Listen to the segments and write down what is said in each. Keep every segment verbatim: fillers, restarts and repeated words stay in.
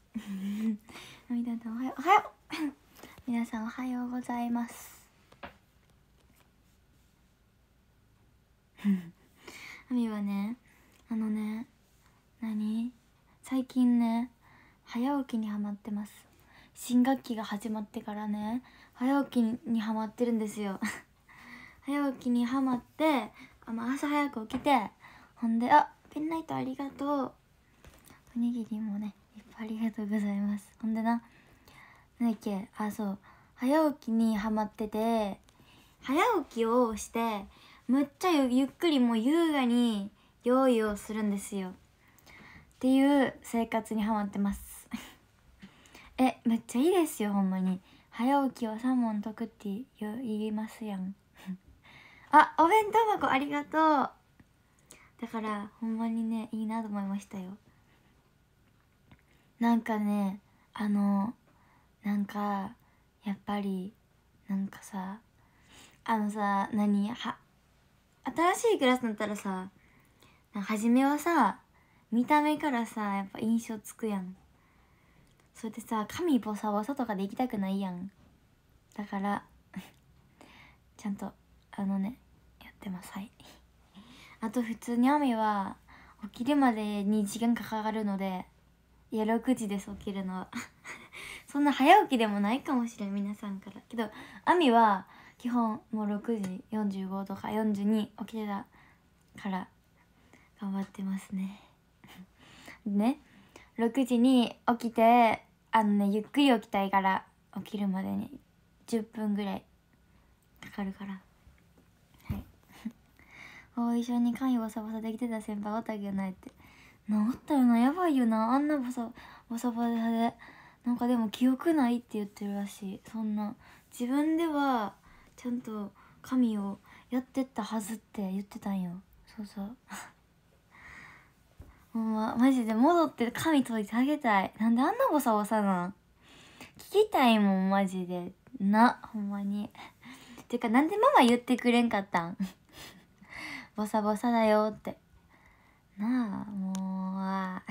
皆さんおはようおはよう皆さんおはようございますあみはね、あのね、何最近ね、早起きにハマってます。新学期が始まってからね、早起きにハマってるんですよ早起きにハマって、あ、まあ、朝早く起きて、ほんで、あ、ペンライトありがとう、おにぎりもねいっぱいありがとうございます。ほんでな、なんだっけ、あ、そう、早起きにハマってて、早起きをしてむっちゃ ゆ, ゆっくりもう優雅に用意をするんですよっていう生活にハマってますえ、めっちゃいいですよほんまに。早起きは三問解くって言いますやんあ、お弁当箱ありがとう。だからほんまにね、いいなと思いましたよ。なんかね、あのなんかやっぱりなんかさ、あのさ、何は新しいクラスだったらさ、初めはさ、見た目からさやっぱ印象つくやん。それでさ、髪ボサボサとかで行きたくないやん。だからちゃんとあのねやってます。はいあと普通に雨は起きるまでに時間かかるので、いやろくじです起きるのはそんな早起きでもないかもしれん皆さんからけど、あみは基本もうろくじよんじゅうごとかよんじゅうに起きてたから頑張ってますねね、ろくじに起きて、あのねゆっくり起きたいから起きるまでにじゅっぷんぐらいかかるから。はいお一緒に髪ボサボサできてた先輩おったけどないって。治ったよな、やばいよな、あんなボサボサボサで。なんかでも記憶ないって言ってるらしい。そんな自分ではちゃんと髪をやってったはずって言ってたんよ。そうそうほんまマジで戻って髪解いてあげたい。なんであんなボサボサなん、聞きたいもんマジでな、ほんまにてかなんでママ言ってくれんかったんボサボサだよってなあ。もうあ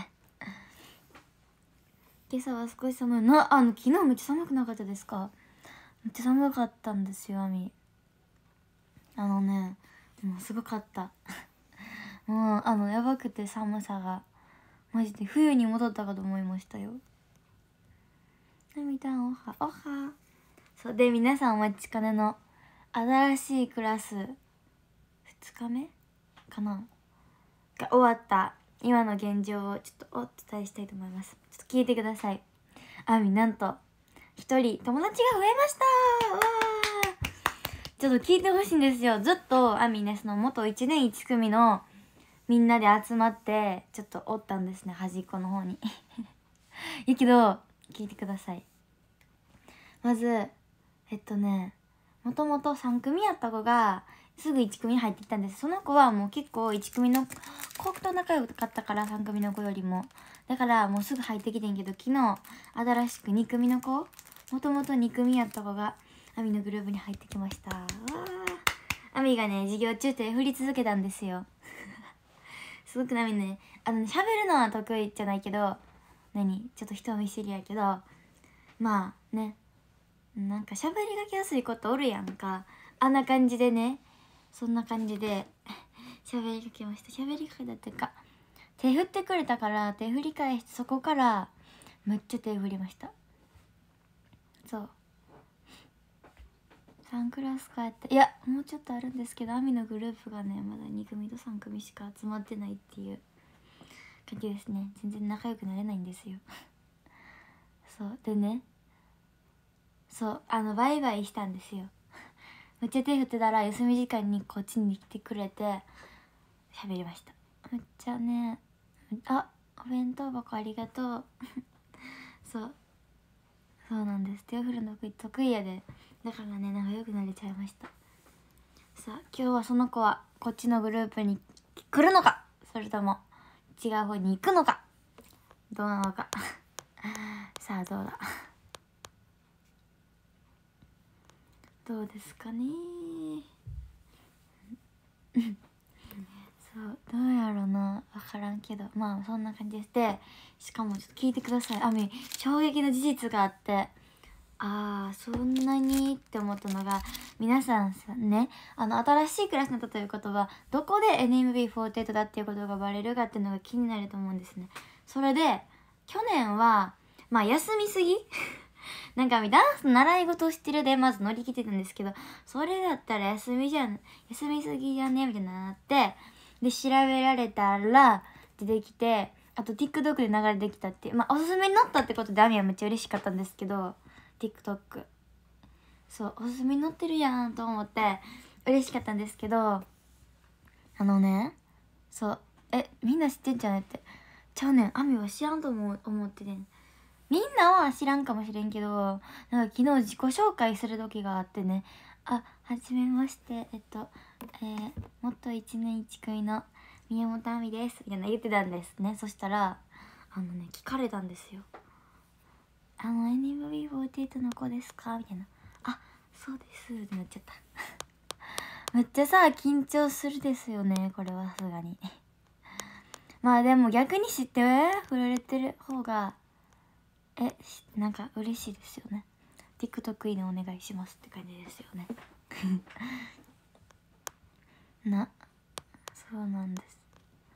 今朝は少し寒いな。あの昨日めっちゃ寒くなかったですか？めっちゃ寒かったんですよあみ。あのねもうすごかったもうあのやばくて寒さがマジで冬に戻ったかと思いましたよ。あみたんおはおは。そうで皆さんお待ちかねの新しいクラスふつかめかなが終わった今の現状をちょっとお伝えしたいと思います。ちょっと聞いてください。あみなんと一人友達が増えました。わーちょっと聞いてほしいんですよ。ずっとあみね、その元いちねんいち組のみんなで集まってちょっとおったんですね、端っこの方にいいけど聞いてください。まずえっとねもともとさん組やった子がすぐいち組に入ってきたんです。その子はもう結構いち組の子と仲良かったから、さん組の子よりもだからもうすぐ入ってきてんけど、昨日新しくに組の子、もともとに組やった子がアミのグループに入ってきました。わーアミがね授業中手振り続けたんですよすごくなみね、あのね喋るのは得意じゃないけど、何ちょっと人見知りやけど、まあね、なんか喋りがけやすいことおるやんか。あんな感じでね、そんな感じで喋りかけました。喋りかけたっていうか手振ってくれたから手振り返して、そこからめっちゃ手振りました。そうさんクラス帰って、いやもうちょっとあるんですけど、アミのグループがねまだに組とさん組しか集まってないっていう感じですね。全然仲良くなれないんですよそうでね、そうあのバイバイしたんですよめっちゃ手振ってたら休み時間にこっちに来てくれて喋りました。めっちゃね、あお弁当箱ありがとうそうそうなんです。手を振るの得意やで、だからね仲良くなれちゃいました。さあ今日はその子はこっちのグループに来るのか、それとも違う方に行くのか、どうなのかさあどうだどうですかねそそうどうやろな、分からんけど、まあそんな感じです。でしかもちょっと聞いてください、あみ衝撃の事実があって、あーそんなにって思ったのが、皆さんさね、あの新しいクラスになったということはどこで エヌエムビーフォーティーエイト だっていうことがバレるかっていうのが気になると思うんですね。それで去年はまあ休みすぎなんかダンスの習い事をしてるでまず乗り切ってたんですけど、それだったら休みじゃん休みすぎじゃねみたいななって、で調べられたら出てきて、あと TikTok で流れてきたっていう、まあおすすめになったってことでアミはめっちゃ嬉しかったんですけど、 TikTok そうおすすめに載ってるやんと思って嬉しかったんですけど、あのね、そうえみんな知ってんじゃねって、ちゃうねん、アミは知らんと思う思っててん、みんなは知らんかもしれんけど、なんか昨日自己紹介する時があってね、あ、はじめまして、えっと、えー、元一年一組の宮本亜美ですみたいな言ってたんですね。そしたらあのね聞かれたんですよ、あの エヌエムビーフォーティーエイト の子ですかみたいな、あ、そうですってなっちゃっためっちゃさ緊張するですよね、これはさすがにまあでも逆に知って振られてる方がえなんか嬉しいですよね。 TikTok いいねお願いしますって感じですよねな、そうなんです。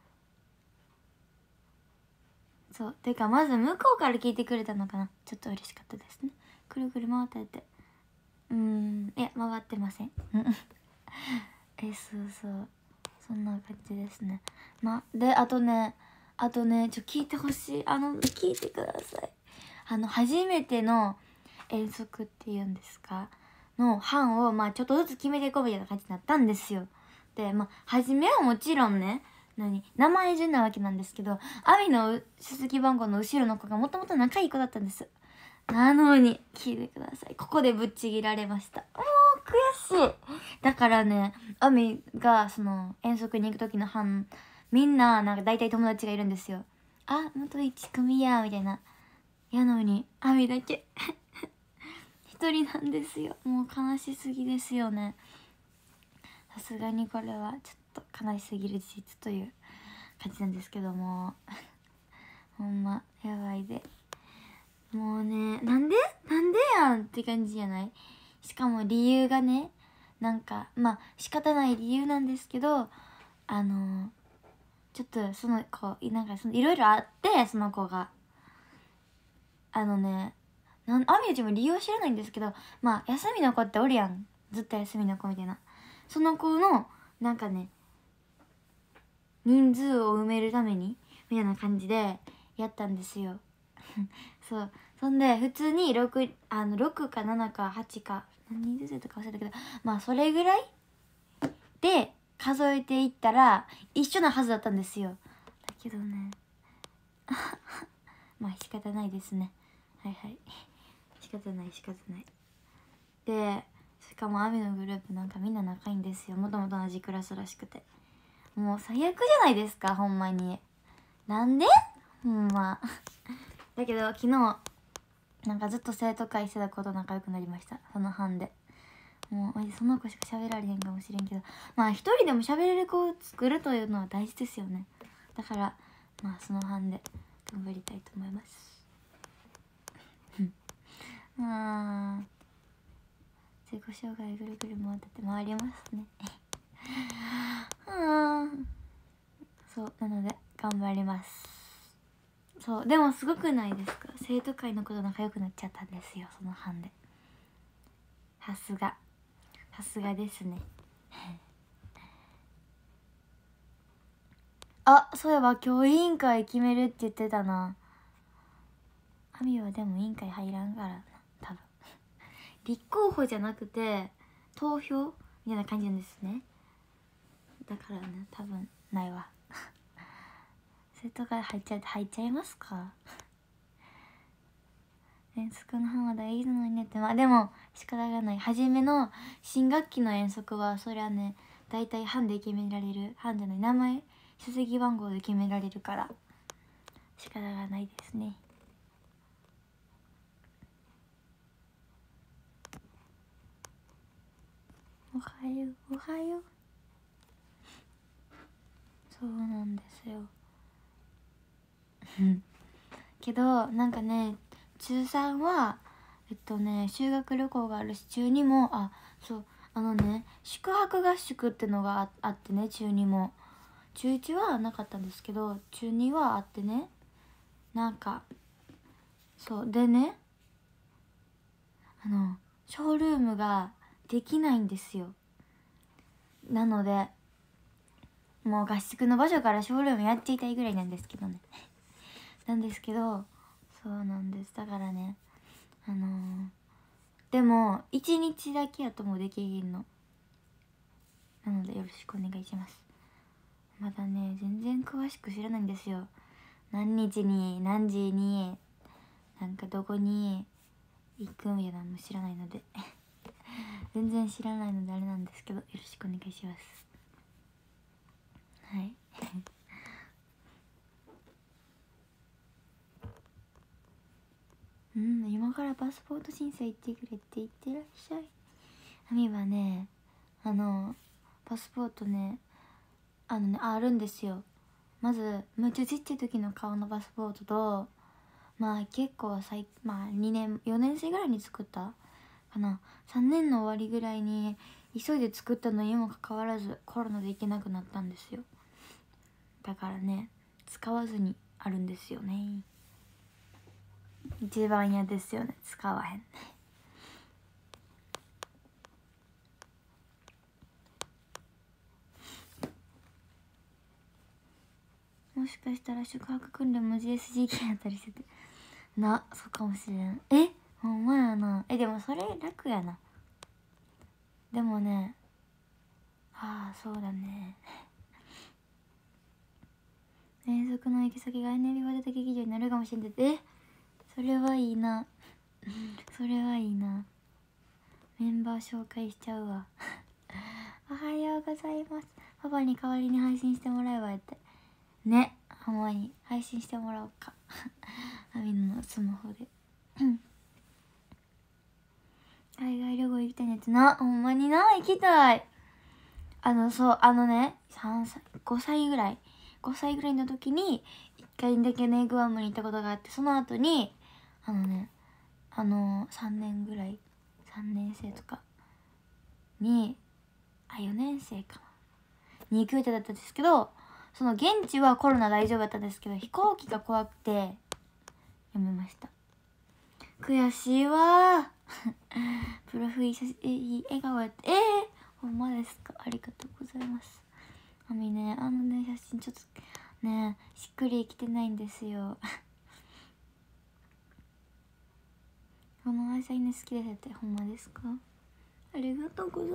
そうてかまず向こうから聞いてくれたのかな、ちょっと嬉しかったですね。くるくる回ってて、うーん、いや回ってませんえそうそう、そんな感じですね。まであとねあとねちょ聞いてほしい、あの聞いてください。あの初めての遠足っていうんですかの班をまあちょっとずつ決めていこうみたいな感じになったんですよ。でまあ初めはもちろんね何名前順なわけなんですけど、アミの出席番号の後ろの子がもともと仲いい子だったんです。なのに聞いてください、ここでぶっちぎられました。もう悔しい。だからねアミがその遠足に行く時の班みんななんか大体友達がいるんですよ。あ、元一組やみたいな。やのにアミだけ一人なんですよ。もう悲しすぎですよね。さすがにこれはちょっと悲しすぎる事実という感じなんですけどもほんまやばいで、もうねなんでなんでやんって感じじゃない。しかも理由がねなんかまあ仕方ない理由なんですけど、あのちょっとその子なんかそのいろいろあって、その子があのねなんあみうちも理由は知らないんですけど、まあ休みの子っておるやん、ずっと休みの子みたいな、その子のなんかね人数を埋めるためにみたいな感じでやったんですよそうそんで普通に 6, あのろくかななかはちか何人ずつとか忘れたけど、まあそれぐらいで数えていったら一緒なはずだったんですよ。だけどねまあ仕方ないですね。はいはい仕方ない仕方ない。でしかも雨のグループなんかみんな仲いいんですよ、もともと同じクラスらしくて。もう最悪じゃないですかほんまに。なんでほんまだけど昨日なんかずっと生徒会してた子と仲良くなりました、その班で。もうその子しか喋られへんかもしれんけど、まあ一人でも喋れる子を作るというのは大事ですよね。だからまあその班で頑張りたいと思いますあー自己紹介ぐるぐる回ってて回りますねうんそうなので頑張ります。そうでもすごくないですか、生徒会の子と仲良くなっちゃったんですよ、その班で。さすがさすがですねあ、そういえば今日委員会決めるって言ってたな。アミはでも委員会入らんからな多分立候補じゃなくて投票みたいな感じなんですね。だからね多分ないわ生徒会入っちゃって入っちゃいますか遠足の班は大事なのにねって。まあでも仕方がない、初めの新学期の遠足はそりゃね大体班で決められる、班じゃない名前出席番号で決められるから仕方がないですね。おはようおはよう。 そうなんですよけどなんかね中さんはえっとね修学旅行があるし中にもあそうあのね宿泊合宿ってのが あ, あってね中にも中いちはなかったんですけど中にはあってねなんかそうでねあのショールームができないんですよ。なのでもう合宿の場所からショールームやっていたいぐらいなんですけどねなんですけどそうなんです。だからねあのー、でもいちにちだけやともできひんのなのでよろしくお願いします。まだね全然詳しく知らないんですよ。何日に何時になんかどこに行くみたいなのも知らないので全然知らないのであれなんですけどよろしくお願いします。はいうん今からパスポート審査行ってくれって言ってらっしゃい。あみはねあのパスポートねあのねあるんですよ。まずむっちゃちっちゃい時の顔のパスポートとまあ結構最まあにねんよねん生ぐらいに作ったかなさんねんの終わりぐらいに急いで作ったのにもかかわらずコロナで行けなくなったんですよ。だからね使わずにあるんですよね。一番嫌ですよね使わへんもしかしたら宿泊訓練も ジーエスジーケー やったりしててなそうかもしれん。えほんまやな。えでもそれ楽やな。でもねああそうだね遠足の行き先がエネルギー型劇場になるかもしれんてえそれはいいなそれはいいな。メンバー紹介しちゃうわおはようございます。パパに代わりに配信してもらえばやってねほんまに配信してもらおうかアミのスマホで海外旅行行きたいねってなほんまにな行きたい。あのそうあのねさんさいごさいぐらいごさいぐらいの時にいっかいだけねグアムに行ったことがあってその後にあのねあのさんねんぐらいさんねん生とかにあよねん生かなに行く予定だったんですけどその現地はコロナ大丈夫だったんですけど飛行機が怖くてやめました。悔しいわプロフィールえいい笑顔やってえー、ほんまですかありがとうございます。あみねあのね写真ちょっとねしっくりきてないんですよこの愛妻犬好きですってほんまですかありがとうございます。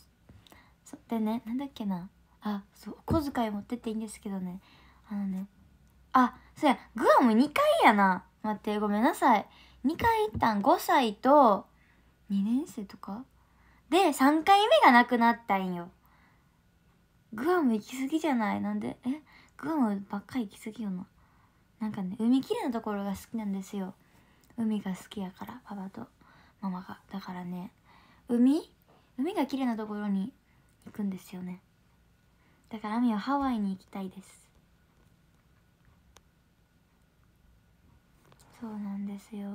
そでねなんだっけなあそうお小遣い持ってっていいんですけどねあのねあそうやグアムにかいやな待ってごめんなさいにかい行ったんごさいとにねん生とかでさんかいめがなくなったんよ。グアム行き過ぎじゃないなんでえグアムばっかり行き過ぎよな。なんかね海きれいなところが好きなんですよ。海が好きやからパパとママがだからね海海がきれいなところに行くんですよね。だからアミはハワイに行きたいです。そうなんですよ。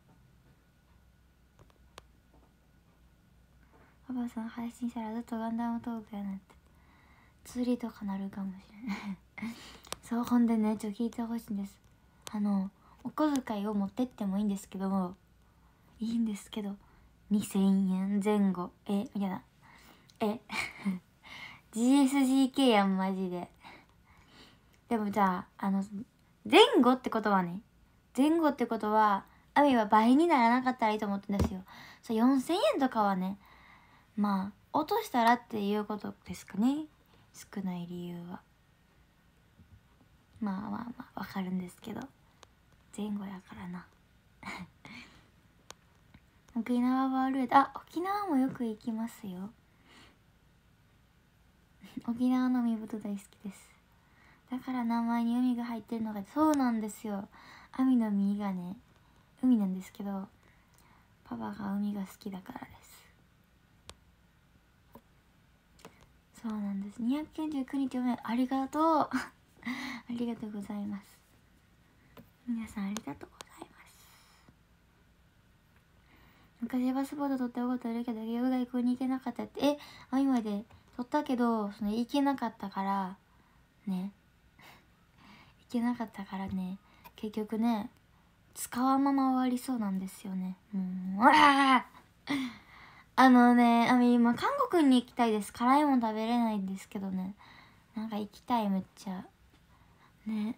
パパさん配信したらずっとガンダムトークやなって釣りとかなるかもしれないそうほんでねちょっと聞いてほしいんです。あのお小遣いを持ってってもいいんですけどいいんですけどにせんえんぜん後えみたいなえジーエスジーケー やんマジで。でもじゃああの前後ってことはね前後ってことはアミは倍にならなかったらいいと思ってんですよ。そうよんせんえんとかはねまあ落としたらっていうことですかね。少ない理由はまあまあまあわかるんですけど前後やからな沖縄は悪いあ沖縄もよく行きますよ沖縄の海ぶどう大好きです。だから名前に海が入ってるのがそうなんですよ。海の実がね海なんですけどパパが海が好きだからです。 そうなんです。にひゃくきゅうじゅうきゅうにちおめありがとうありがとうございます。皆さんありがとうございます。昔パスポート取ったことあるけど結局外国に行けなかったって。えあ今で取ったけどその行けなかったからね行けなかったからね結局ね使わんまま終わりそうなんですよね。もうああのねあみ今韓国に行きたいです。辛いもん食べれないんですけどねなんか行きたいめっちゃね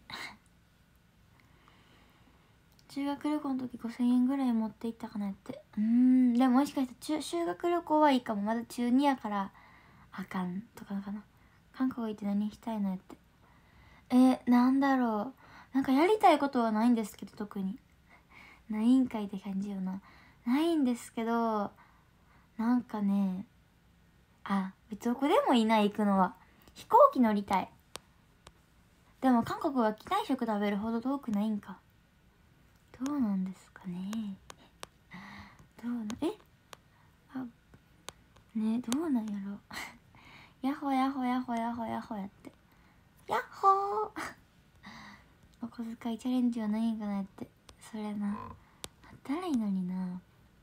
修学旅行の時ごせんえんぐらい持って行ったかなって。うーんでももしかしたら修学旅行はいいかも。まだ中にやからあかんとかかな。韓国行って何したいのやってえー、なんだろうなんかやりたいことはないんですけど特にないんかいって感じよな。ないんですけどなんかねあ別にどこでもいいな行くのは。飛行機乗りたい。でも韓国は機内食食べるほど遠くないんか。どうなんですかね。どうなえあねどうなんやろヤッホヤッホヤッホヤッホヤッホやってヤッホーお小遣いチャレンジはないんかなって。それなあったらいいのにな。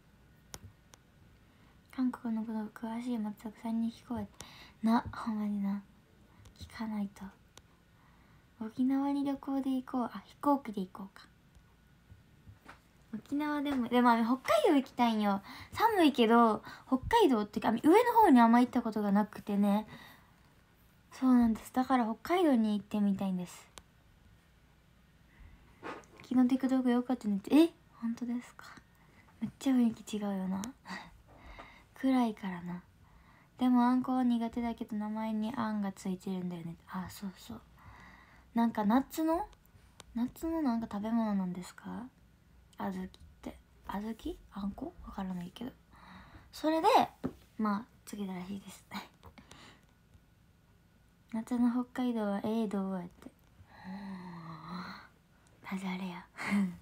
韓国のこと詳しい松坂さんに聞こえてなほんまにな聞かないと。沖縄に旅行で行こう。あ飛行機で行こうか。沖縄でもでも北海道行きたいんよ。寒いけど北海道ってか上の方にあんま行ったことがなくてね。そうなんです。だから北海道に行ってみたいんです。昨日 TikTok 良かったねって。え本当ですか。めっちゃ雰囲気違うよな暗いからな。でもあんこは苦手だけど名前にあんがついてるんだよね。あそうそうなんか夏の夏のなんか食べ物なんですか小豆って小豆あんこわからないけどそれでまあ次だらしいです夏の北海道はええどうやってダジャレや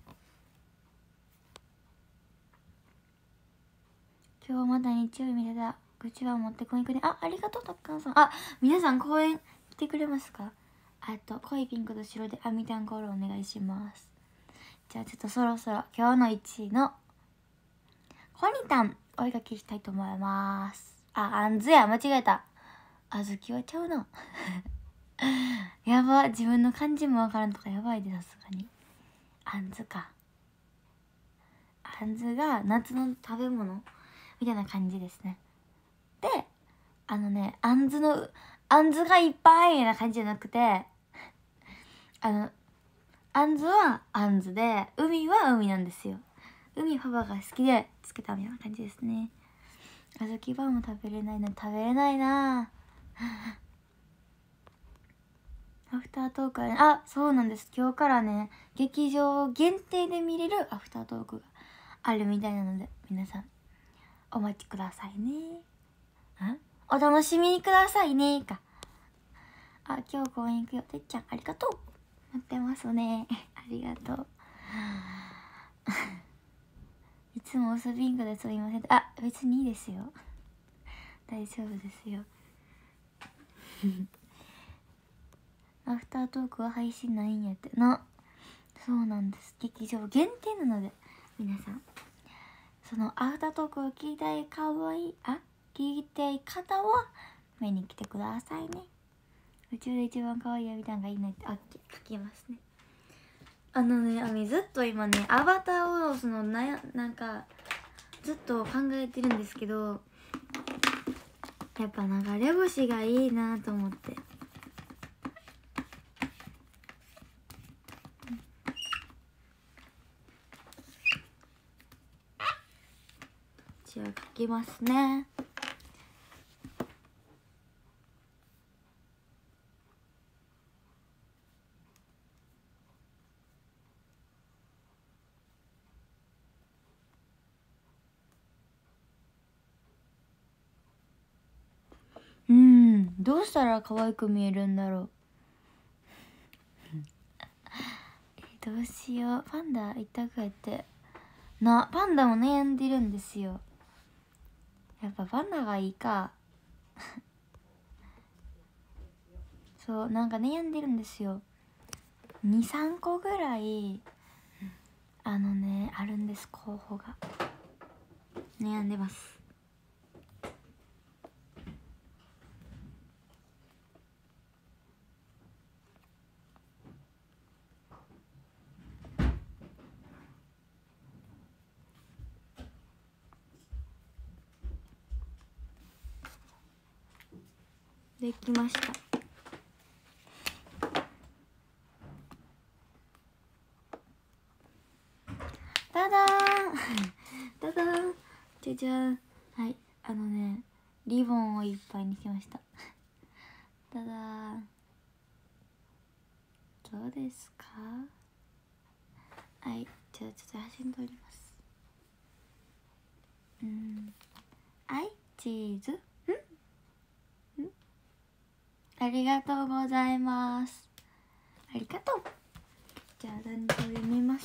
今日また日曜日見てた口は持ってこいくね。あありがとうたっかんさん。あ皆さん公園来てくれますか。あと濃いピンクと白であみたんコールお願いします。じゃあちょっとそろそろ今日のいちいのコニタンお絵かきしたいと思います。ああんずや間違えた。あずきはちゃうなやば自分の漢字もわからんとかやばいでさすがに。あんずか。あんずが夏の食べ物みたいな感じですね。であのねあんずのあんずがいっぱいみたいな感じじゃなくてあのあんずはあんずで海は海なんですよ。海パパが好きでつけたみたいな感じですね。あずきバーも食べれないの食べれないなアフタートークはねあそうなんです。今日からね劇場限定で見れるアフタートークがあるみたいなので皆さんお待ちくださいね。んお楽しみにくださいねか。あ今日公園行くよてっちゃんありがとう待ってますねありがとういつも薄ピンクですみません。あ別にいいですよ大丈夫ですよアフタートークは配信ないんやってな。そうなんです。劇場限定なので皆さんそのアフタートークを聞きたいかわいいあ聞きたい方は見に来てくださいね。宇宙で一番可愛いアビタンがいいねってあ書きますね。あのねあみずっと今ねアバターをそのなやなんかずっと考えてるんですけどやっぱ流れ星がいいなと思ってじゃあ書きますね。うんどうしたら可愛く見えるんだろうえどうしよう。パンダ一択やってな。パンダも悩んでるんですよ。やっぱパンダがいいかそうなんか悩んでるんですよ。にさんこぐらいあのねあるんです、候補が。悩んでます。できました。ただーんただーんじゃじゃーん。はい、あのねリボンをいっぱいにしましたただーん、どうですか。はい、じゃあちょっと写真撮ります。うん、はいチーズ、んんありがとうございます。ありがとう。じゃあ団長読みます。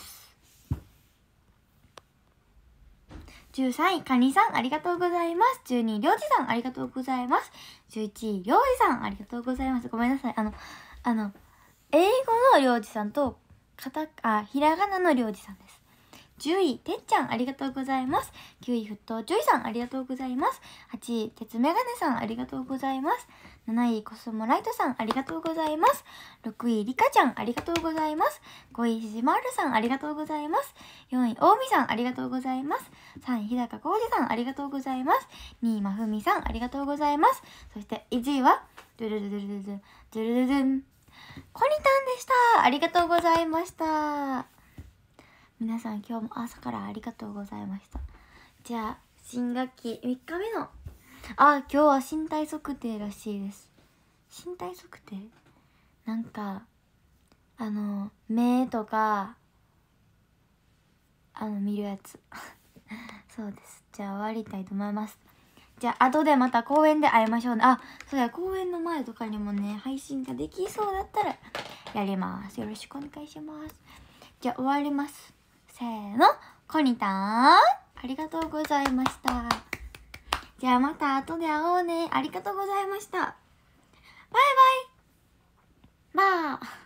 じゅうさんいカニさんありがとうございます。じゅうにいりょうじさんありがとうございます。じゅういちいりょうじさんありがとうございます。ごめんなさい、あのあの英語のりょうじさんとカタあひらがなのりょうじさんです。じゅういてっちゃんありがとうございます。きゅうい沸騰ジョイさんありがとうございます。はちい鉄メガネさんありがとうございます。なないコスモライトさんありがとうございます。ろくいリカちゃんありがとうございます。ごいしじまるさんありがとうございます。よんいおおみさんありがとうございます。さんい日高浩二さんありがとうございます。にいまふみさんありがとうございます。そしていちいはドゥルルルルルルドゥルルルンコニタンでした。ありがとうございました。皆さん今日も朝からありがとうございました。じゃあ新学期みっかめのあ今日は身体測定らしいです。身体測定なんかあの目とかあの見るやつそうです。じゃあ終わりたいと思います。じゃあ後でまた公園で会いましょうね。あそうや、公園の前とかにもね配信ができそうだったらやります。よろしくお願いします。じゃあ終わります。せーの、コニタンありがとうございました。じゃあまた後で会おうね。ありがとうございました。バイバイ。バー